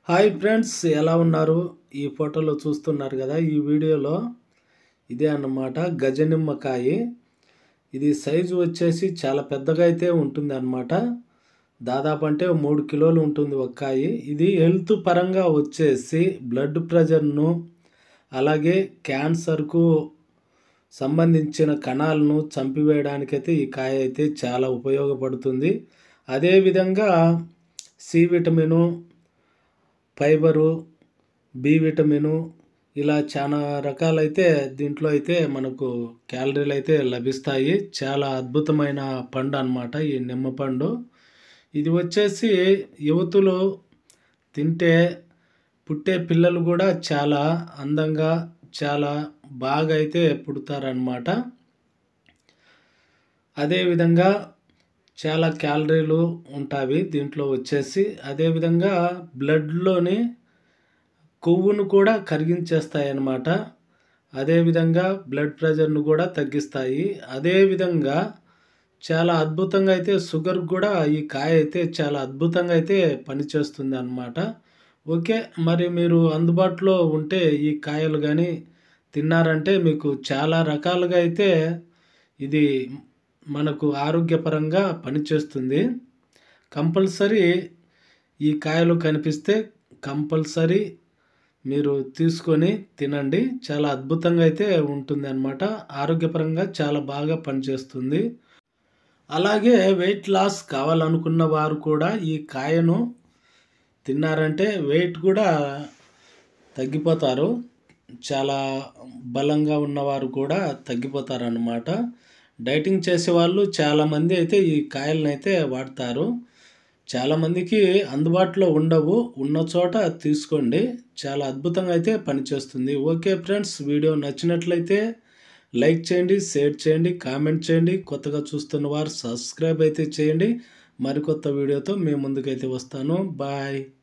Hi friends, ఎలా ఉన్నారు? ఈ ఫోటోలో చూస్తున్నారు కదా, ఈ వీడియోలో ఇదే అన్నమాట గజ నిమ్మకాయ. ఇది సైజు వచ్చేసి చాలా పెద్దగా అయితే ఉంటుంది అన్నమాట. దాదాపు అంటే 3 కిలోలు ఉంటుంది ఒక కాయ. ఇది హెల్త్ పరంగా వచ్చేసి బ్లడ్ ప్రెషర్ను, అలాగే క్యాన్సర్కు సంబంధించిన కణాలను చంపివేయడానికైతే ఈ కాయ అయితే చాలా ఉపయోగపడుతుంది. అదేవిధంగా C vitamin, fibre, B vitamin, ఇలా చాలా రకాలైతే దీంట్లో అయితే మనకు క్యాలరీలు అయితే లభిస్తాయి. చాలా అద్భుతమైన పండు అన్నమాట ఈ నిమ్మ పండు. ఇది వచ్చేసి యువతులు తింటే పుట్టే పిల్లలు కూడా చాలా అందంగా, చాలా బాగా అయితే పుడతారనమాట. అదేవిధంగా చాలా క్యాలరీలు ఉంటాయి దీంట్లో వచ్చేసి. అదేవిధంగా బ్లడ్లోని కొవ్వును కూడా కరిగించేస్తాయి అన్నమాట. అదేవిధంగా బ్లడ్ ప్రెషర్ను కూడా తగ్గిస్తాయి. అదేవిధంగా చాలా అద్భుతంగా అయితే షుగర్ కూడా ఈ కాయ అయితే చాలా అద్భుతంగా అయితే పనిచేస్తుంది అన్నమాట. ఓకే, మరి మీరు అందుబాటులో ఉంటే ఈ కాయలు కానీ తిన్నారంటే మీకు చాలా రకాలుగా అయితే ఇది మనకు ఆరోగ్యపరంగా పనిచేస్తుంది. కంపల్సరీ ఈ కాయలు కనిపిస్తే కంపల్సరీ మీరు తీసుకొని తినండి. చాలా అద్భుతంగా అయితే ఉంటుంది అన్నమాట. ఆరోగ్యపరంగా చాలా బాగా పనిచేస్తుంది. అలాగే వెయిట్ లాస్ కావాలనుకున్న వారు కూడా ఈ కాయను తిన్నారంటే వెయిట్ కూడా తగ్గిపోతారు. చాలా బలంగా ఉన్నవారు కూడా తగ్గిపోతారన్నమాట. డైటింగ్ చేసేవాళ్ళు చాలామంది అయితే ఈ కాయలను అయితే వాడతారు. చాలామందికి అందుబాటులో ఉండవు. ఉన్న చోట తీసుకోండి. చాలా అద్భుతంగా అయితే పనిచేస్తుంది. ఓకే ఫ్రెండ్స్, వీడియో నచ్చినట్లయితే లైక్ చేయండి, షేర్ చేయండి, కామెంట్ చేయండి. కొత్తగా చూస్తున్న వారు సబ్స్క్రైబ్ అయితే చేయండి. మరికొత్త వీడియోతో మీ ముందుకైతే వస్తాను. బాయ్.